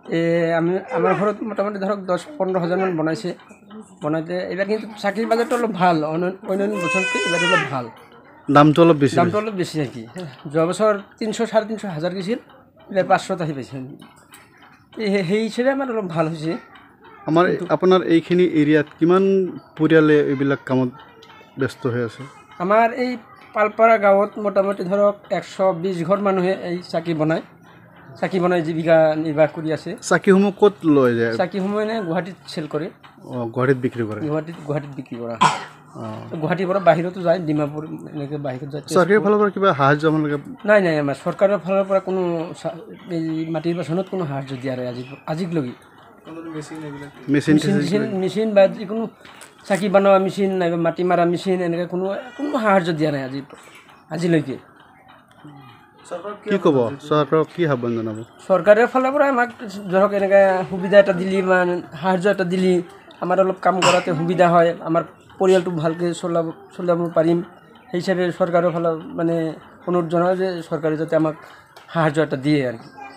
আমি আমাৰ ঘৰত মোটামুটি ধৰক 10-15 হাজাৰমান বনাইছে বনাইতে এইবাৰ কিন্তু চাকিৰ বাজাৰটো অলপ ভাল অন্যান্য বছৰতকৈ এইবাৰ অলপ ভাল দামটো অলপ বেছি আর কি যোৱা বছৰ 300-350 হাজাৰ গৈছিল এইবাৰ 500 আহি পাইছে সেই হিচাপে আমাৰ অলপ ভাল হৈছে আমাৰ আপোনাৰ এইখিনি এৰিয়াত কিমান পৰিয়ালে এইবিলাক কামত ব্যস্ত হৈ আছে আমাৰ এই পালপাৰা গাঁৱত মোটামুটি ধৰক 120 ঘৰ মানুহে এই চাকি বনাই জীৱিকা নিৰ্বাহ কৰি আছে চাকিসমূহ ক'ত লৈ যায় চাকিসমূহ এনে গুৱাহাটীত চেল কৰে গুৱাহাটীত বিক্ৰী কৰে গুৱাহাটীত বিক্ৰী কৰা গুৱাহাটীৰ পৰা বাহিৰতো যায় ডিমাপুৰ এনেকৈ বাহিৰত যায় চৰকাৰৰ ফালৰ পৰা কিবা সাহায্য আপোনালোকে নাই আমাৰ চৰকাৰৰ ফালৰ পৰা কোনো এই মাটিৰ বাচনত কোনো সাহায্য দিয়া নাই আজিলৈকে মেচিন বা যিকোনো চাকি বনোৱা মেচিন নাইবা মাটি মাৰা মেচিন এনেকৈ কোনো সাহায্য দিয়া নাই আজিলৈকে কি ক'ব চৰকাৰক কি আহ্বান জনাব চৰকাৰৰ ফালৰ পৰা আমাক ধৰক এনেকৈ সুবিধা এটা দিলি বা সাহায্য এটা দিলি আমাৰ অলপ কাম কৰাতে সুবিধা হয় আমাৰ পৰিয়ালটো ভালকৈ চলাব পাৰিম সেই হিচাপে চৰকাৰৰ ফালৰ মানে অনুৰোধ জনাওঁ যে চৰকাৰে যাতে আমাক সাহায্য এটা দিয়ে আৰু কি